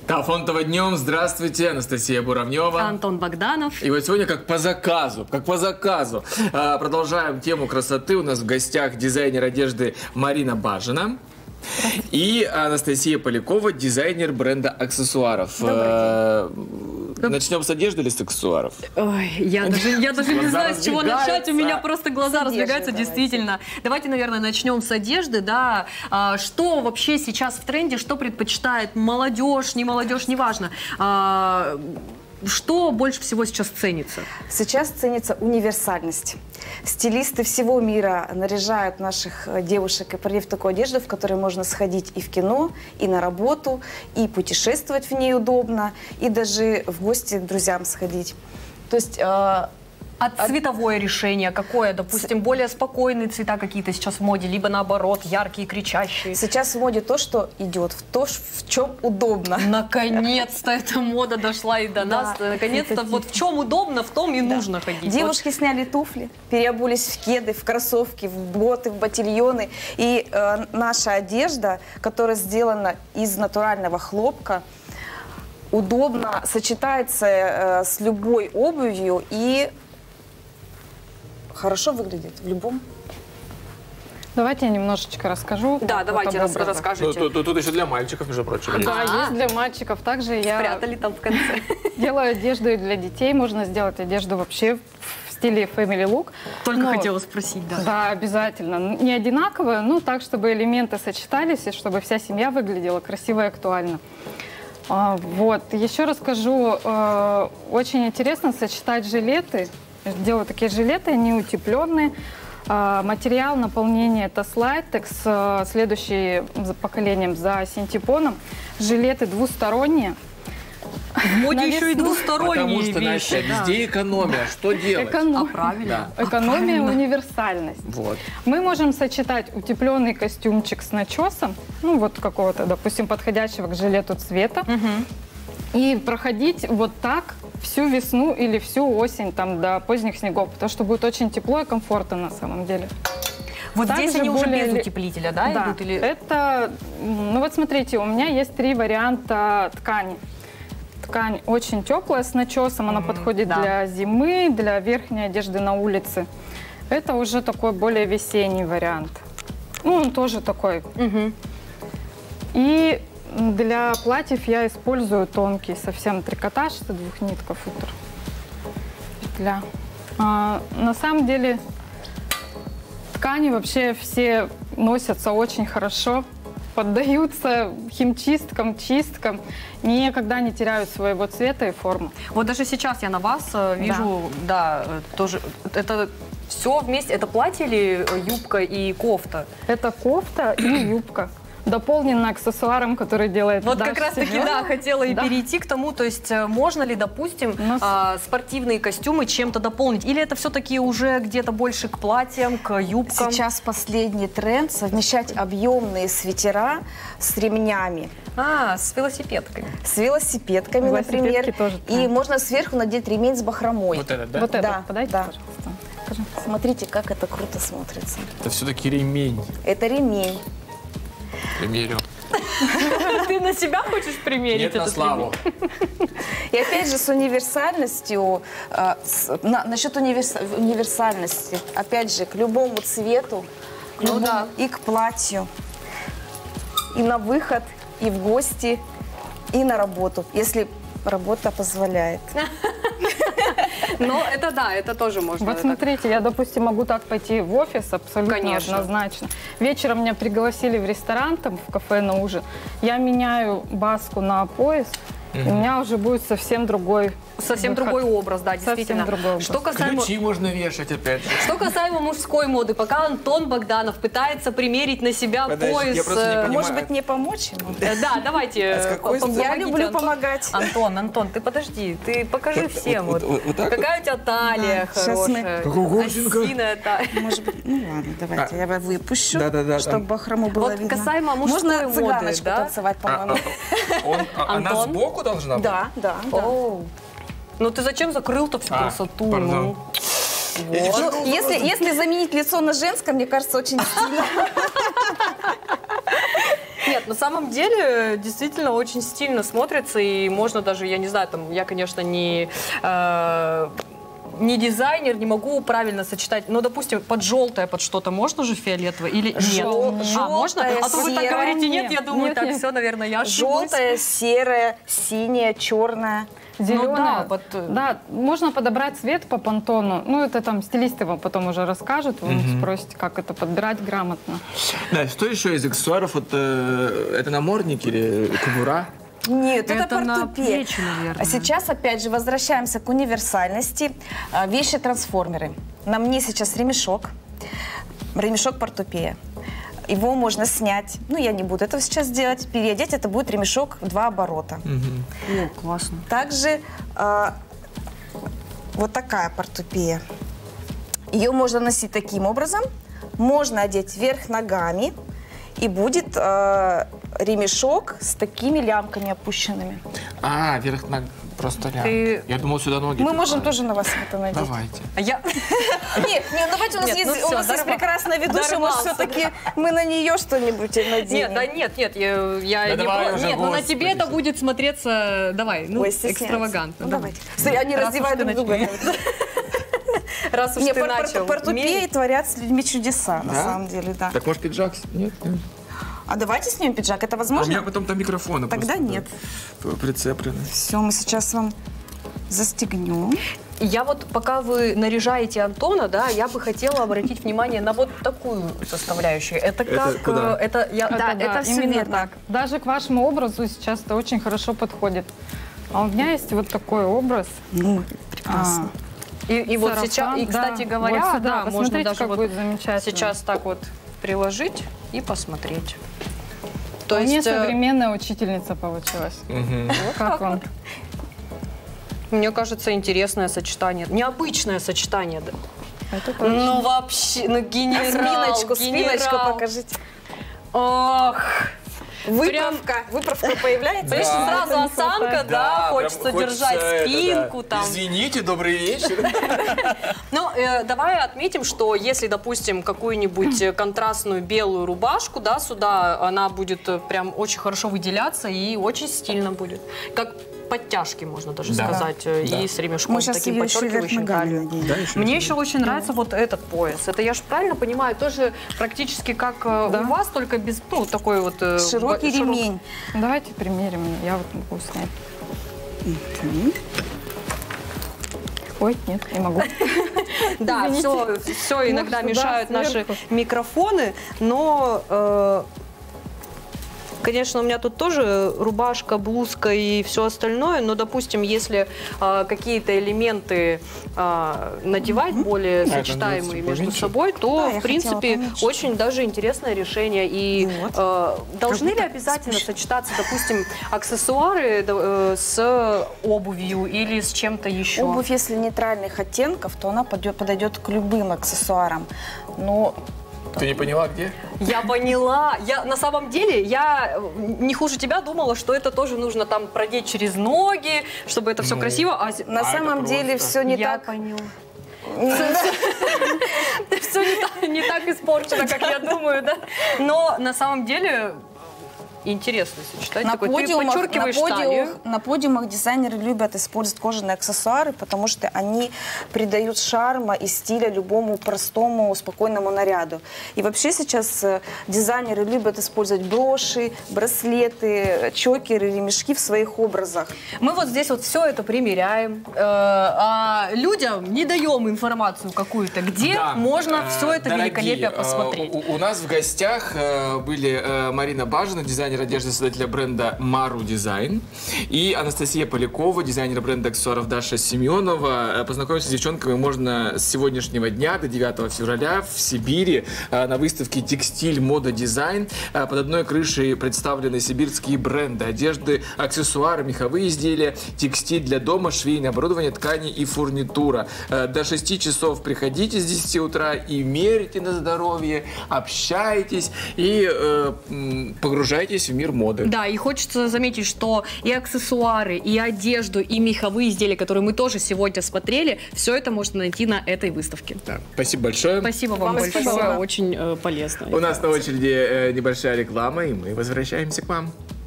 Афонтово днем. Здравствуйте, Анастасия Буравнева. Антон Богданов. И вот сегодня как по заказу, продолжаем тему красоты. У нас в гостях дизайнер одежды Марина Бажина. И Анастасия Полякова, дизайнер бренда аксессуаров. Начнем с одежды или с аксессуаров? Ой, я даже не знаю, с чего начать. У меня просто глаза разбегаются, давайте. Действительно. Давайте, наверное, начнем с одежды. Да. Что вообще сейчас в тренде, что предпочитает молодежь, не молодежь, неважно. Что больше всего сейчас ценится? Сейчас ценится универсальность. Стилисты всего мира наряжают наших девушек и парней в такую одежду, в которой можно сходить и в кино, и на работу, и путешествовать в ней удобно, и даже в гости к друзьям сходить. То есть... Цветовое решение какое? Допустим, более спокойные цвета какие-то сейчас в моде, либо наоборот, яркие, кричащие. Сейчас в моде то, что идет, в чем удобно. Наконец-то эта мода дошла и до нас. Наконец-то вот в чем удобно, в том и нужно ходить. Девушки сняли туфли, переобулись в кеды, в кроссовки, в боты, в ботильоны. И наша одежда, которая сделана из натурального хлопка, удобно сочетается с любой обувью и хорошо выглядит в любом. Давайте я немножечко расскажу. Да, давайте расскажите. Тут еще для мальчиков, между прочим. Да, есть для мальчиков. Также я Спрятали там в конце. делаю одежду и для детей. Можно сделать одежду вообще в стиле family look. Только хотела спросить, да. Да, обязательно. Не одинаково, но так, чтобы элементы сочетались и чтобы вся семья выглядела красиво и актуально. Вот. Еще расскажу. Очень интересно сочетать жилеты. Делаю такие жилеты, они утепленные. Материал наполнения это слайтекс, следующим поколением за синтепоном. Жилеты двусторонние. В моде еще и двусторонние Потому что, вещи. Настя, везде экономия. Что делать? Правильно. Да. Экономия, универсальность. Вот. Мы можем сочетать утепленный костюмчик с начесом, ну вот какого-то, допустим, подходящего к жилету цвета, и проходить вот так всю весну или всю осень, там, до поздних снегов, потому что будет очень тепло и комфортно на самом деле. Вот Также здесь они уже более без утеплителя, да, Да, идут? Или... это, ну вот смотрите, у меня есть 3 варианта ткани. Ткань очень теплая с начесом, она подходит для зимы, для верхней одежды на улице. Это уже такой более весенний вариант. Ну, он тоже такой. И для платьев я использую тонкий совсем трикотаж, это двухнитка футер. Петля. На самом деле ткани вообще все носятся очень хорошо, поддаются химчисткам, чисткам, никогда не теряют своего цвета и формы. Вот даже сейчас я на вас вижу, да, тоже это все вместе. Это платье или юбка и кофта? Это кофта и юбка, дополнена аксессуаром, который делает Вот Даша как раз таки, Семенова. да, хотела и перейти к тому, то есть можно ли, допустим, спортивные костюмы чем-то дополнить? Или это все-таки уже где-то больше к платьям, к юбкам? Сейчас последний тренд – совмещать объемные свитера с ремнями. С велосипедками. С велосипедками, например. Тоже И тренд. можно сверху надеть ремень с бахромой. Вот этот, да? Вот это, Да, подайте, да. пожалуйста. Смотрите, как это круто смотрится. Это все-таки ремень. Это ремень. Примерю. Ты на себя хочешь примерить Нет, на этот славу. И опять же с универсальностью, насчет универсальности, опять же, к любому цвету, к любому, и к платью, и на выход, и в гости, и на работу, если работа позволяет. Но это да, это тоже можно. Вот смотрите, я, допустим, могу так пойти в офис абсолютно однозначно. Вечером меня пригласили в ресторан, там, в кафе на ужин. Я меняю баску на пояс, и у меня уже будет совсем другой Совсем выход. другой образ, да, действительно. Совсем другой образ. Что касаемо... Ключи можно вешать, опять же. Что касаемо мужской моды, пока Антон Богданов пытается примерить на себя Подожди, пояс... я просто не понимаю. Может быть, мне помочь ему? Да, давайте. помогите, Я люблю Антон. помогать. Антон, ты подожди, ты покажи всем. вот так Какая у тебя талия Да, сейчас мы- хорошая. Как у Гурченко. Осиная талия. Может быть, ну ладно, давайте я выпущу, Да-да-да, чтобы там. бахрому было Вот видно. касаемо мужской Можно моды, цыганочку да? танцевать, по-моему. Она Антон? сбоку должна быть? Да. Оу. Ну ты зачем закрыл-то всю красоту? пардон. Ну, если заменить лицо на женское, мне кажется, очень стильно. Нет, на самом деле действительно очень стильно смотрится, и можно даже, я не знаю, там, я, конечно, не дизайнер, не могу правильно сочетать. Но, допустим, под желтое, под что-то можно же фиолетовое или нет? Можно? А то вы так говорите, нет, я думаю, так, все, наверное, я ошиблась. Желтое, серое, синее, черное. Зеленое. Да, можно подобрать цвет по пантону. Ну, это там стилисты вам потом уже расскажут. Вы спросите, как это подбирать грамотно. Да, что еще из аксессуаров? Вот, это намордник или кобура? Нет, это на портупея. плечи, наверное. А сейчас, опять же, возвращаемся к универсальности. Вещи-трансформеры. На мне сейчас ремешок портупея. Его можно снять. Ну, я не буду этого сейчас делать. Переодеть это будет ремешок в 2 оборота. О, классно. Также вот такая портупея. Ее можно носить таким образом. Можно одеть вверх ногами. И будет ремешок с такими лямками опущенными. А, вверх ног, просто лямки. Я думал, сюда ноги. Мы можем тоже на вас это надеть. Давайте. А я... Нет, давайте, у нас есть прекрасная ведущая, может, все-таки мы на нее что-нибудь наденем. Нет, я не... Нет, ну на тебе это будет смотреться, давай, ну, экстравагантно. Давайте. Смотри, они раздевают друг друга. Раз уж ты начал. Портупеи творят с людьми чудеса, на самом деле, да. Так, может, пиджак? Нет? А давайте снимем пиджак, это А у возможно? меня потом там микрофоны Тогда просто, нет. Прицеплены. Все, мы сейчас вам застегнем. Я вот, пока вы наряжаете Антона, да, я бы хотела обратить внимание на вот такую составляющую. Это как... куда? Это все именно верно. так. Даже к вашему образу сейчас это очень хорошо подходит. А у меня есть вот такой образ. Ну, прекрасно. И вот сарафан, сейчас, и, кстати да, говоря, вот сюда, да, можно посмотрите, даже как вот будет замечательно. сейчас так вот приложить и посмотреть. То Вполне есть, современная учительница получилась. Как вам? мне кажется, интересное сочетание, необычное сочетание. Да. Это точно. Ну вообще, ну генерал, Спиночку покажите. Ох, Выправка появляется? видишь, сразу осанка, да, хочется держать спинку там. Извините, добрый вечер. Ну, давай отметим, что если, допустим, какую-нибудь контрастную белую рубашку, да, сюда она будет прям очень хорошо выделяться и очень стильно будет. Как подтяжки, можно даже сказать, и с ремешком Мы сейчас таким ее еще вверх подчеркивающим ногами талию. наденем. Мне еще очень нравится вот этот пояс. Это я же правильно понимаю, тоже практически как у вас, только без, ну, такой вот... Широкий ремень. Давайте примерим. Я вот могу снять. Ой, нет, не могу. Да, все иногда Может, мешают да, наши сверху. микрофоны, но... Конечно, у меня тут тоже рубашка, блузка и все остальное, но, допустим, если какие-то элементы надевать более сочетаемые между собой, то, в принципе, очень даже интересное решение. И должны ли обязательно сочетаться, допустим, аксессуары с обувью или с чем-то еще? Обувь, если нейтральных оттенков, то она подойдет к любым аксессуарам. Но Ты не поняла, где? Я поняла. На самом деле, я не хуже тебя думала, что это тоже нужно там продеть через ноги, чтобы это все красиво. на самом деле все не я так. поняла. Все не так испорчено, как я думаю, да? Но на самом деле... Интересно сочетать. На такой, ты подчеркиваешь талию. на подиумах дизайнеры любят использовать кожаные аксессуары, потому что они придают шарма и стиля любому простому, спокойному наряду. И вообще сейчас дизайнеры любят использовать броши, браслеты, чокеры, ремешки в своих образах. Мы вот здесь вот все это примеряем, а людям не даем информацию какую-то, где можно все это великолепие посмотреть. У нас в гостях были Марина Бажина, дизайнер одежды, создателя бренда Мару Дизайн, и Анастасия Полякова, дизайнер бренда аксессуаров Даша Семенова. Познакомиться с девчонками можно с сегодняшнего дня до 9 февраля в Сибири на выставке «Текстиль, мода, дизайн». Под одной крышей представлены сибирские бренды одежды, аксессуары, меховые изделия, текстиль для дома, швейное оборудование, ткани и фурнитура. До 6 часов приходите с 10 утра и мерите на здоровье, общайтесь и погружайтесь в мир моды. Да, и хочется заметить, что и аксессуары, и одежду, и меховые изделия, которые мы тоже сегодня смотрели, все это можно найти на этой выставке. Да. Спасибо большое. Спасибо вам большое. спасибо. Очень полезно. У нас на очереди небольшая реклама, и мы возвращаемся к вам.